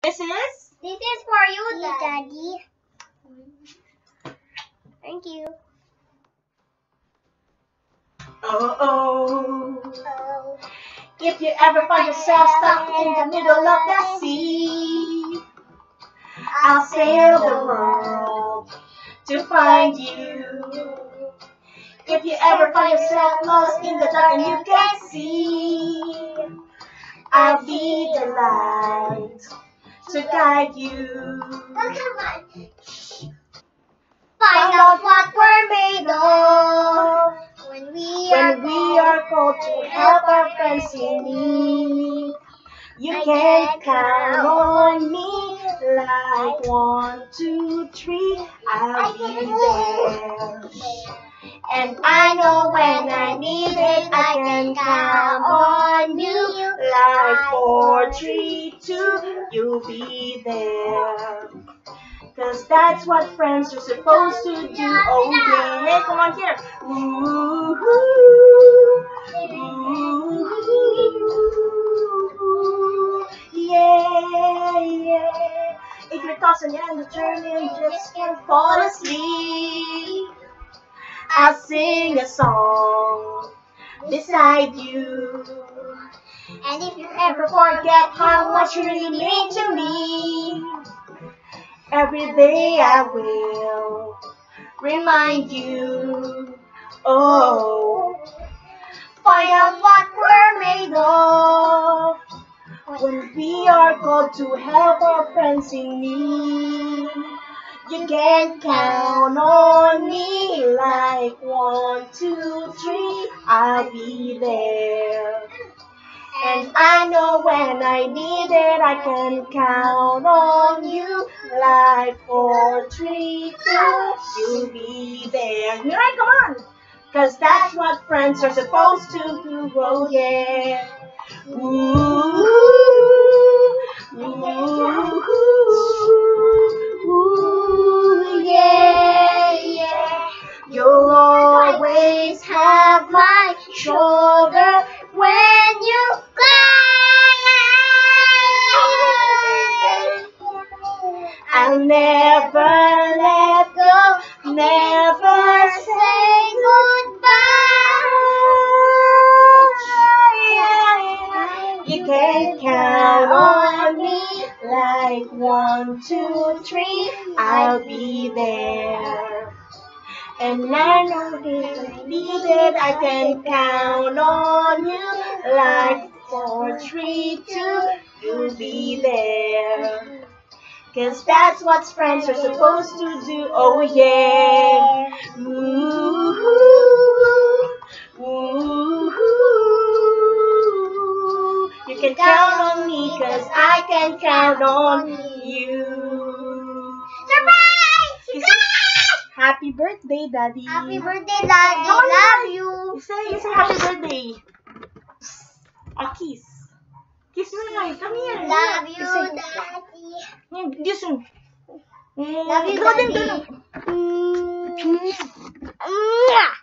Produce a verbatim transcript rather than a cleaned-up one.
This is? This is for you, Daddy. Thank you. Oh, oh. Oh. If you ever find yourself stuck in the middle of the sea, I'll sail the world to find you. If you ever find yourself lost in the dark and you can't see, I'll be the light to guide you. Oh, come on. Find out what we're made of when we are, when we are called to help our friends in need. You can count on me like one, two, three, I'll be there. And I know when I need it, I can count on you. Like four, three, two, you'll be there. Cause that's what friends are supposed to do. Oh yeah, come on here. Ooh, ooh, ooh, yeah, yeah. If you're tossing and turning, just can't fall asleep, I'll sing a song beside you. And if you Never forget how much you really mean to me. Every day I will remind you. Oh, find out what we're made of when we are called to help our friends in need. You can count on me like one, two, three, I'll be there. And I know when I need it, I can count on you. Like four, three, two, you'll be there. Alright, come on. Cause that's what friends are supposed to do. Oh yeah. Ooh, ooh, ooh, yeah, yeah. You'll always have my shoulder when you cry. I'll never let go, never say goodbye. You can count on me like one, two, three, I'll be there. And I know if I need it, I can count on you. Like four, three, two, you'll be there. Cause that's what friends are supposed to do. Oh yeah. Ooh, ooh, ooh. You can count on me cause I can count on you. surprise! Happy birthday, Daddy. Happy birthday, Daddy. Love you. You say, you say happy birthday. A kiss. Kiss me na. Come here. Love you, You say, Daddy. mm, kiss me. Mm, Love you, go din, Daddy. go din. Mm.